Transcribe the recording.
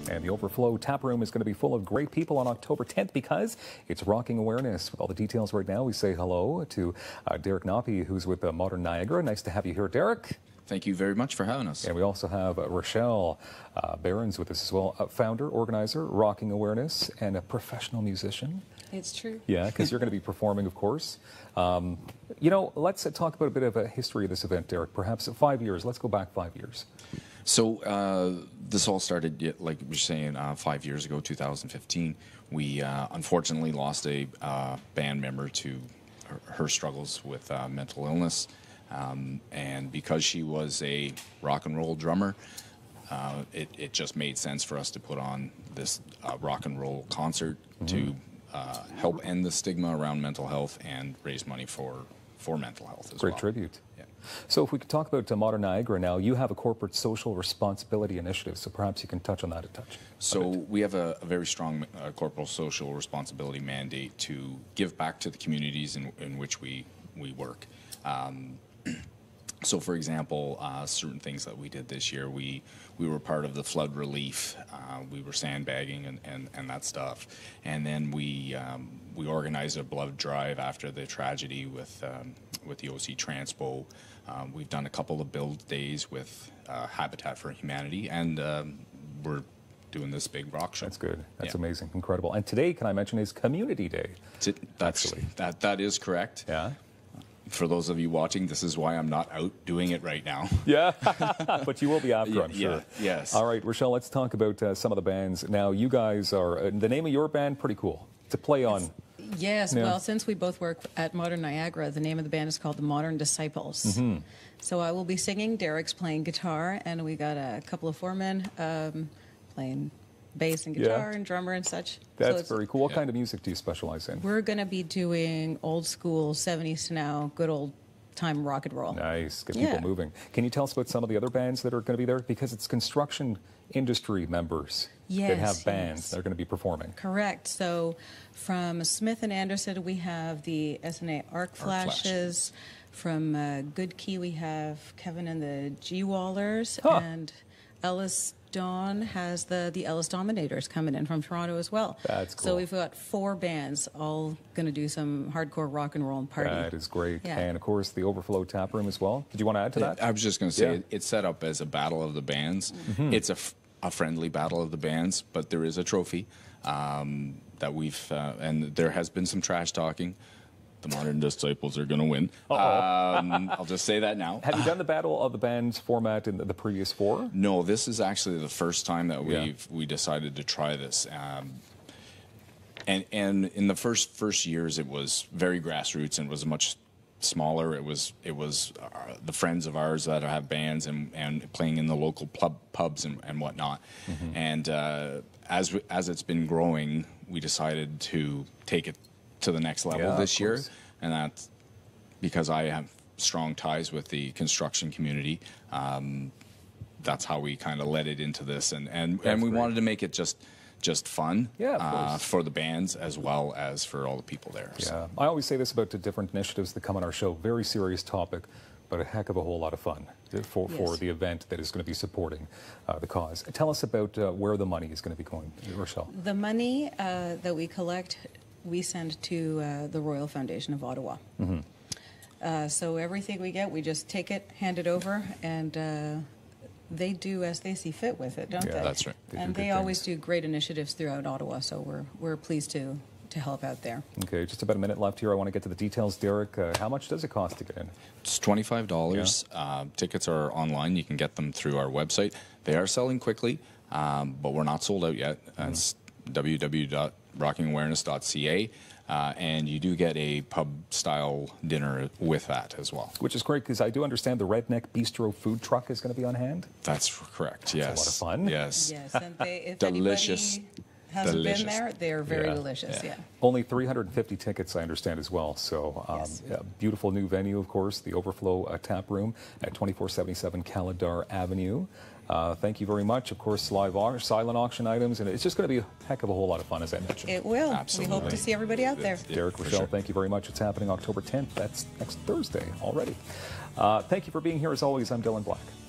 And the Overflow Tap Room is going to be full of great people on October 10th because it's Rocking Awareness. With all the details right now, we say hello to Derek Noppe, who's with Modern Niagara. Nice to have you here, Derek. Thank you very much for having us. And we also have Rachelle Behrens with us as well, founder, organizer, Rocking Awareness, and a professional musician. It's true. Yeah, because you're going to be performing, of course. You know, let's talk about a bit of a history of this event, Derek. Perhaps 5 years. Let's go back 5 years. So this all started, like we were saying, 5 years ago, 2015. We unfortunately lost a band member to her struggles with mental illness. And because she was a rock and roll drummer, it just made sense for us to put on this rock and roll concert to help end the stigma around mental health and raise money for mental health as well. Great tribute. Yeah. So if we could talk about Modern Niagara now, you have a corporate social responsibility initiative, so perhaps you can touch on that a touch. So we have a very strong corporate social responsibility mandate to give back to the communities in which we work. So, for example, certain things that we did this year, we were part of the flood relief. We were sandbagging and that stuff, and then we organized a blood drive after the tragedy with the OC Transpo. We've done a couple of build days with Habitat for Humanity, and we're doing this big rock show. That's good. That's amazing, incredible. And today, can I mention, is Community Day? That is correct. Yeah. For those of you watching, this is why I'm not out doing it right now. Yeah, but you will be after, I'm sure. Yeah, yes. All right, Rachelle, let's talk about some of the bands. Now, you guys are, the name of your band, pretty cool to play on. Yes, well, since we both work at Modern Niagara, the name of the band is called the Modern Disciples. So I will be singing, Derek's playing guitar, and we got a couple of foremen playing bass and guitar and drummer and such. That's very cool. What kind of music do you specialize in? We're going to be doing old school, 70s to now, good old time rock and roll. Nice. Get people moving. Can you tell us about some of the other bands that are going to be there? Because it's construction industry members that have bands that are going to be performing. Correct. So from Smith and Anderson, we have the SNA Arc Flashes. From Good Key, we have Kevin and the G-Wallers. And Ellis Dawn has the Ellis Dominators coming in from Toronto as well. That's cool. So we've got 4 bands all going to do some hardcore rock and roll and party. That is great. Yeah. And, of course, the Overflow Tap Room as well. Did you want to add to that? I was just going to say, it's set up as a battle of the bands. It's a friendly battle of the bands, but there is a trophy that we've, and there has been some trash talking. The Modern Disciples are going to win. I'll just say that now. Have you done the Battle of the Bands format in the previous 4? No, this is actually the first time that we decided to try this. And in the first years, it was very grassroots and was much smaller. It was the friends of ours that have bands and playing in the local pubs and whatnot. And as it's been growing, we decided to take it to the next level this year, and that's because I have strong ties with the construction community. That's how we kind of led it into this, and we wanted to make it just fun for the bands as well as for all the people there. Yeah, so. I always say this about the different initiatives that come on our show. Very serious topic, but a heck of a whole lot of fun for the event that is going to be supporting the cause. Tell us about where the money is going to be going, Rachelle. The money that we collect, we send to the Royal Foundation of Ottawa. So everything we get, we just take it, hand it over, and they do as they see fit with it, don't they? That's right. And they always do great initiatives throughout Ottawa, so we're pleased to help out there. Okay, just about a minute left here. I want to get to the details. Derek, how much does it cost to get in? It's $25. Tickets are online. You can get them through our website. They are selling quickly, but we're not sold out yet. It's www.rockingawareness.ca, and you do get a pub-style dinner with that as well. Which is great, because I do understand the Redneck Bistro food truck is going to be on hand. That's correct, yes. That's a lot of fun. Yes. Yes, and if delicious. Anybody hasn't been there, they're very delicious, Only 350 tickets, I understand, as well. So, beautiful new venue, of course, the Overflow Tap Room at 2477 Calidar Avenue. Thank you very much. Of course, live silent auction items, and it's just going to be a heck of a whole lot of fun, as I mentioned. It will. Absolutely. We hope to see everybody out there. Derek, Rachelle, thank you very much. It's happening October 10th. That's next Thursday already. Thank you for being here. As always, I'm Dylan Black.